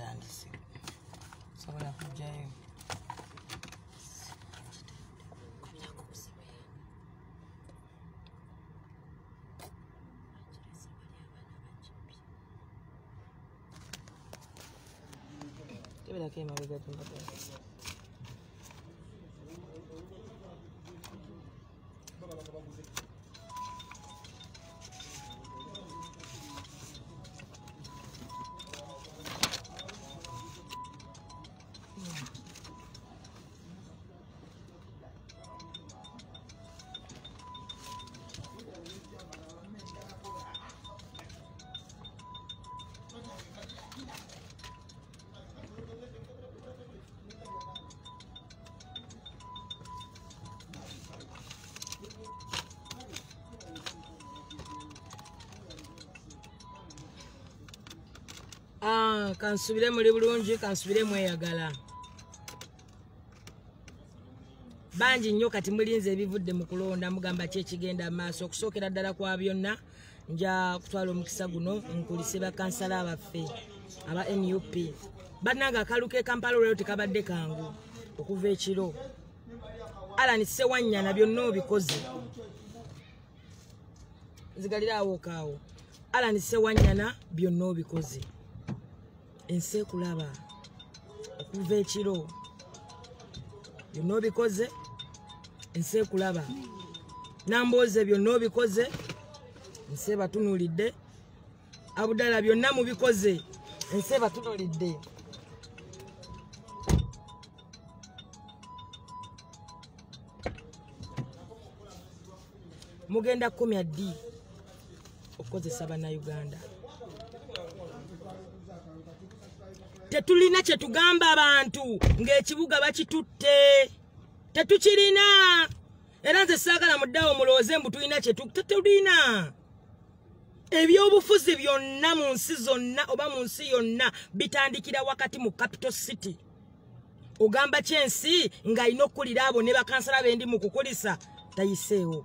batandise sobola kujjayo tebera kema bega tumbata kansubire muri bulungi kansubire mweyagala banji nnyo kati mulinze ebivudde mu kulonda mugamba kye kigenda maaso okusookera ddala kwa byonna nja kutwala omukisa guno nkulise bakansala abaffe aba NUP bannanga akaluke Kampala olwero tekabadde kangu okuva ekiro Alan Sewanyana byonna obikoze nzigalira awo kaawo Alan Sewanyana byonna obikoze ense kulaba okuva ekiro byonna obikoze ense kulaba namboze byonna obikoze ense batunulidde Abudala byonna mubikoze ense batunulidde mugenda 10 okozesa bannayuganda tetulina kye tugamba abantu ng'ekibuga bakitutte tetukirina era nze saagala muddawo mulowooze mbu tulina kye tetulina ebyobufuzi byonna mu nsi zonna oba mu nsi yonna bitandikira wakati mu capital city ogamba kyensi ng'alina okukulira abo ne bakansala bendi mu kukulisa tayiseewo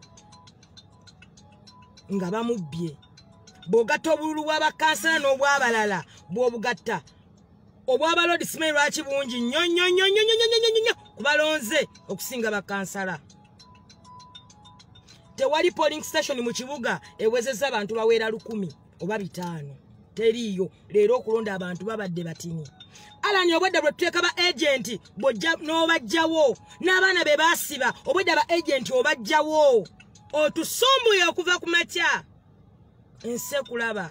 nga bamubbye bw'ogatta obululu bw'abakansala n'obw'abalala bw'obugatta obw'abalodi simanyi lwaki bungi nnyo kubalonze okusinga bakansala tewali polling station mu kibuga ewezezza abantu bawera 10 oba 5 teriyo leero okulonda abantu babadde batini Alan obwedda bwe tuteeka ba agenti bojja n'obajjawo n'abaana be baasiba obwedda ba agenti obajjawo otusumbuye okuva ku makya ense kulaba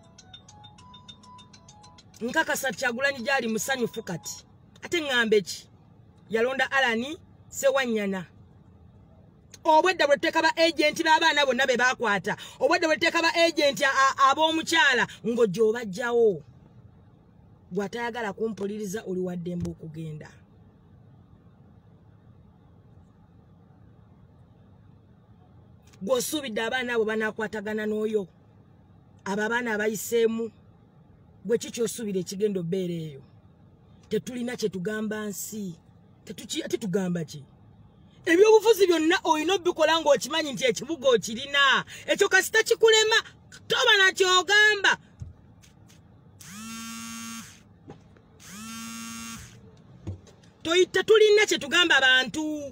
nkakasa Kyagulanyi gyali musanyufu kati ate ng'ambe ki yalonda Alan Sewanyana obwedda bwe tuteeka ba agenti b'abaana bonna be bakwata obwedda bwe tuteeka ba agenti ab'omukyala ng'ojja obajjawo gw'atayagala kumpuliriza oli waddembe okugenda gw'osuubidde abaana abo banaakwatagana n'oyo abo abaana abayiseemu gwe kiki osuubira ekigendo bbeera eyo tetulina kye tugamba nsi ate tugamba ki ebyobufuzi byonna olina obikola ng'okimanyi nti ekibuga okirina ekyo kasita kikulema toba nakyogamba tetulina kye tugamba abantu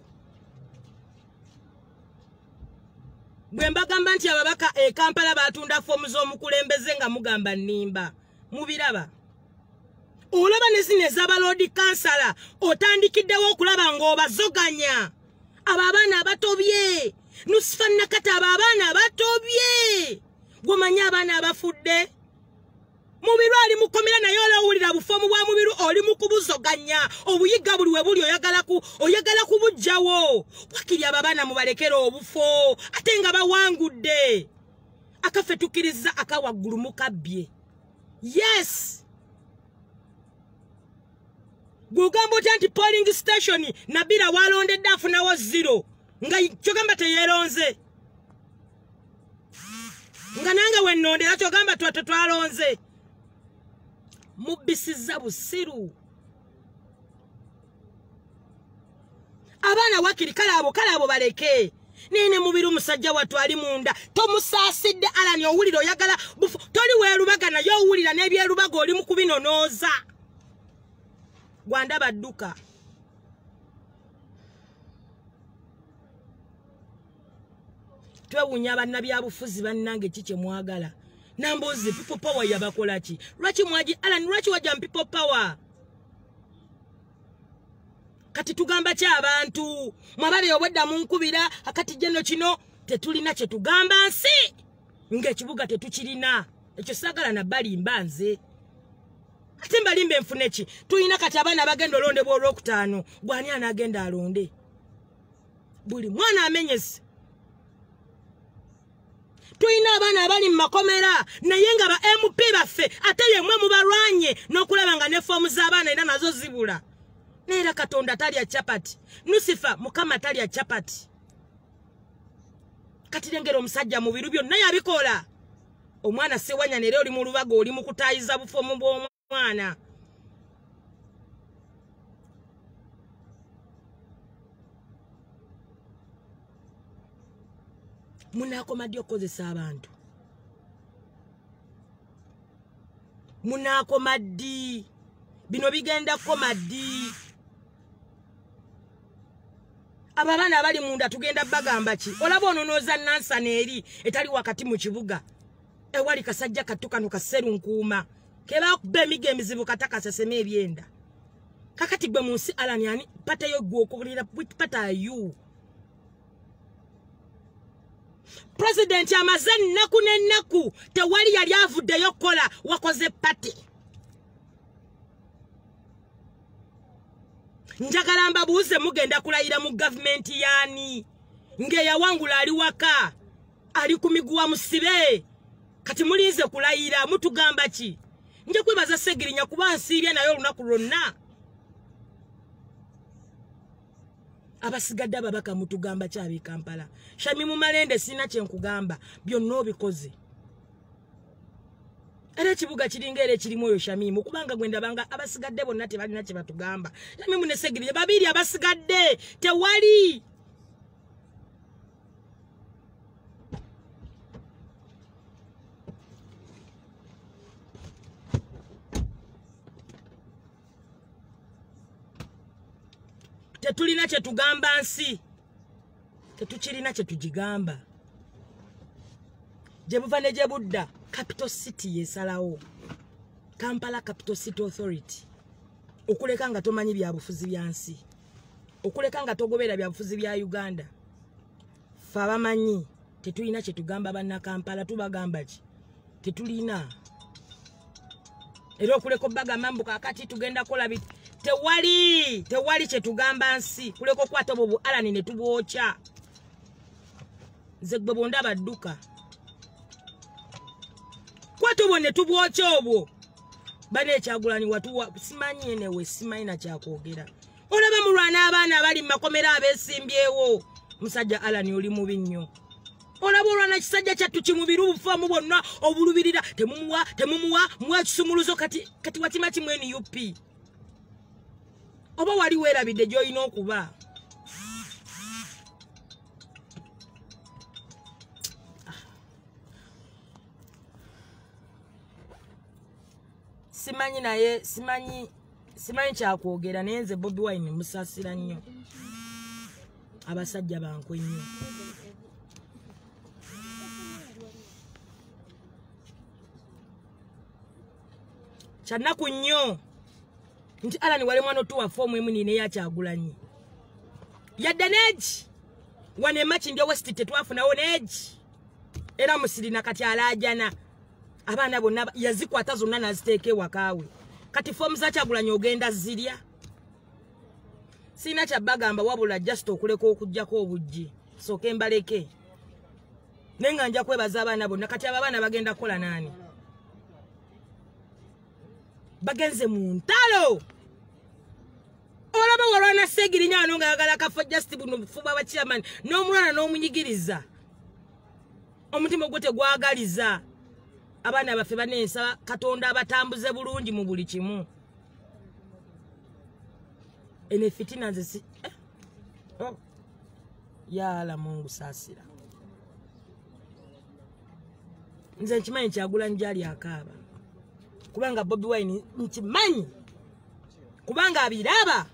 bwe mbagamba nti ababaka e Kampala batunda fomu z'omukulembeze nga mugamba nnimba mubiraba olaba ne zino ez'abalodi kansala otandikiddewo okulaba ng'obazoganya abo abaana abatobye Nusifa Nakata abo abaana abatobye gwomanyi abaana abafudde mubiru ali mukomera naye olawulira bufomu bwa mubiru oli mukubuzoganya obuyiga buli we buli oyagala kubujjawo wakiri ababaana mubalekera obufo ate nga bawangudde akafe tukiriza akawaggulu mukabbye yes gugamba otya nti polling station Nabira walondedde afunawo 0 nga kyogamba teyeronze nga nange wennondera kyogamba twalonze mubisiza busiru abaana wakiri kale abo baleke nene mubiru musajja watu ali munda tomusaasidde Alan owulira oyagala toli weerubaga naye owulira n'ebyerubaga oli mu kubinonooza gwanda badduka twewunya bannabyabufuzi bannange kike mwagala nambozi people power yabakola ki lwaki mwaji Alan lwaki wajja people power kati tugamba kya abantu mwabale obwedda munkubira akati jeno kino tetulina kye tugamba nsi ng'ekibuga tetukirina ekyo sagala na bali mbanze ate mbalimbe nfune ki tulina kati abaana bagenda olonde bw'olwokutaano gwani anagenda alonde buli mwana amenyese tulina abaana abali mu makomera naye nga ba MP baffe ate yemwe mubalwanye n'okulaba nga ne foomu z'abaana era nazo zibula neera Katonda talya chapati Nusifa Mukama talya chapati kati lengera omusajja mu biru byonna yabikola omwana sewanya nere oli mu lubago oli mu kutayiza bufoomu bw'omwana munakomadi okozesa abantu munakomadi bino bigenda komadi ababana abali munda tugenda bagamba ki olaba ononoza nansa neeri etali wakati mu kibuga ewali kasajja katukano kaseru nkuuma keba kubbe emige emizibu kataka seseme ebyenda kakati gwe munsi Alan yani pata yo gwo okukulira pata you President amazen naku nenaku tewali yali avuddeyo kola wakoze pate njagala mbabuuze mugenda kulayira mu government yani nge yawangula ali waka ali kumiguwa musibe kati mulinze kulayira mutugamba ki nje kwebaza Segirinya kuba nsiibya nayo olunaku lwonna abasigadde ababaka mutugamba kyabi Kampala Shami mu Malende sina kye nkugamba byonna obikoze era ekibuga kiringa era kirimu oyo Shamimu kubanga gwenda banga abasigadde bonna tebalina kye batugamba Shamimu ne Segirinya babiri abasigadde tewali tetulina kye tugamba nsi tetukirina kye tugigamba gye buva ne gye budda Capital City yesalawo Kampala Capital City Authority okuleka nga tomanyi bya bufuzi bya nsi okuleka nga togobera bya bufuzi bya Uganda fa bamanyi tetulina kye tugamba banna Kampala tubagamba ki tetulina era okuleka baga mambo kakati tugenda kola biti tewali kye tugamba nsi kuleko kwata bobu Alan ne tubwocha nze gwe bonda badduka kwata bone tubwocha obwo bane Kyagulanyi watuwa simanyi enewe simanyi na kyakwogera olaba mulwana abaana abali makomera abesimbyewo musajja Alan oli mubi nnyo olaba olwana kisajja kyattu kimubiru bufamu bonna obulubirira temumuwa mwa kisumuluzo kati watima kimweni UP oba wali werabidde gy'olina okuba simanyi naye simanyi kyakwogera naye nze Bobi Wine musasira nnyo abasajja bankwe nnyo kyanaku nnyo nti Alan wale mwana otuwa fomu emu nine ya Kyagulanyi yadda neji wane machi ndio West tetwafunawo neji era musirina kati alajana abaana bonna yazikwata zonna naziteeke wakaawe kati fomu za Kyagulanyi ogenda zirya sina kyabagamba wabula just okuleka okujjako obujji soke mbaleke nenga nja kwebaza abaana bonna kati abaana bagenda kola nani bagenze mu ntalo olaba walwana Segirinya ano nga yagala kafo just buno fuba ba chairman n'omulwana n'omunyigiriza omutima gwo tegwagaliza abaana baffe banensa Katonda abatambuze bulungi mu buli kimu ene fitina nze yala Mungu sasira nze nkimanyi Kyagulanyi gyali akaaba kubanga Bobi Wine nkimanyi kubanga abiraba.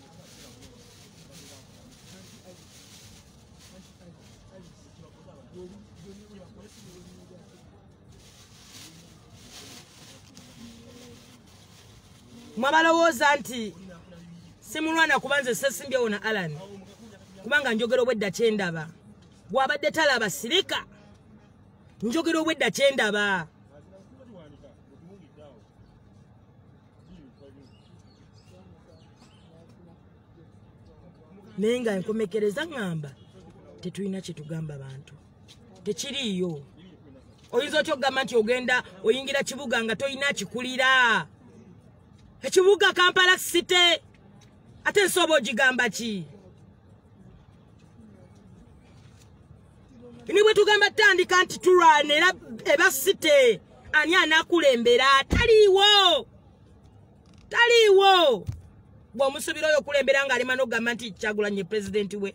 Mwabalowooza nti simulwana kubanze sesimbyewo na Alan kubanga njogera obwedda kyendaba gwabadde talaba sirika njogera obwedda kyendaba naye nga enkomekereza ngamba tetulina kyetugamba bantu tekiriiyo. Oyinza otya okugamba nti ogenda oyingira kibuga nga toyina kikulira ekibuga Kampala City ate nsobo ogigamba ki? Ni bwe tugamba tandika nti tulwana era eba City ani anakulembera taliiwo bw'omusubira oyo okulembera nga alima n'ogamba nti Kyagulanyi president we.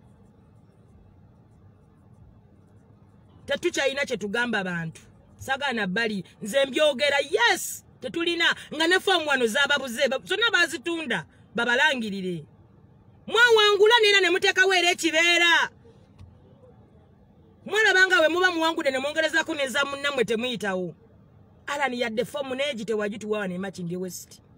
Tetukyalina kyetugamba abantu sagana bali nze mbyogera yes tetulina nga ne form wano z'ababuze zonna bazitunda babalangirire mwawangula nina ne muteekawo era ekibeera mwalabanga we muba muwangude ne mwongerezako neza munnammwe temuyitawo Alan yadde form neegi tewagituwa wane Makindye West